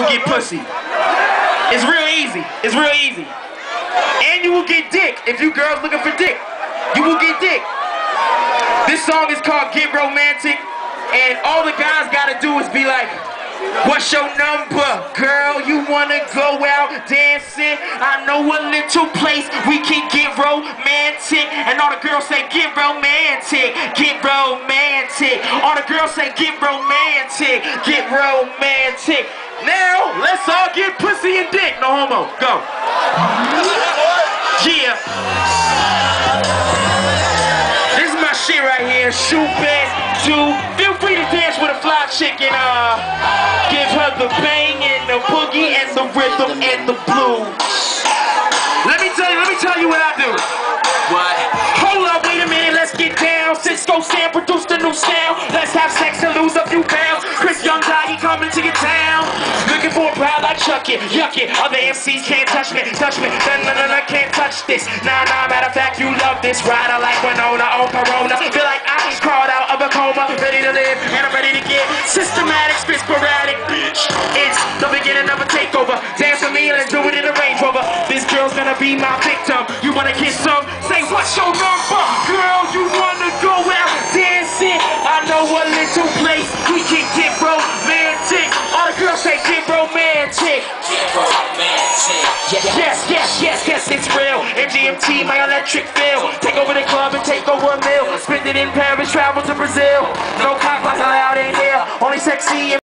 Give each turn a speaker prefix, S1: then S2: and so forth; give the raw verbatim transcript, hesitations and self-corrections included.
S1: get pussy. It's real easy. It's real easy. And you will get dick. If you girls looking for dick, you will get dick. This song is called Get Romantic, and all the guys gotta do is be like, what's your number, girl? You wanna go out dancing? I know a little place we can get romantic. And all the girls say, get romantic, get romantic. All the girls say, get romantic, get romantic. Now, let's all get pussy and dick. No homo. Go. Yeah. This is my shit right here. Shoot back, two. Feel free to dance with a fly chick and uh, give her the bang and the boogie and the rhythm and the blues. Let me tell you, let me tell you what I do. What? Hold up, wait a minute, let's get down. Cisco Sam produced a new sound. Let's have sex and lose a few pounds. Chris Young Doggy coming to your town. Looking for a bride like Chuck it, yuck it. Other M Cs can't touch me, touch me. Nah, nah, nah, nah, can't touch this. Nah, nah, matter of fact, you love this ride. I like Winona on Corona. Feel like I crawled out of a coma. Ready to live and I'm ready to get systematic, spit sporadic, bitch. It's the beginning of a takeover. Dance with me, let's do it in a Range Rover. This girl's gonna be my victim. You wanna kiss some? Say, what's your number? Girl, you wanna go out dancing? I know a little place we can get romantic. All the girls say get romantic. Get romantic. Yes, yes, yes, yes, it's real. M G M T, my electric feel. Take over the club and take over a meal. Spend it in Paris, travel to Brazil. No cock allowed in here. Only sexy.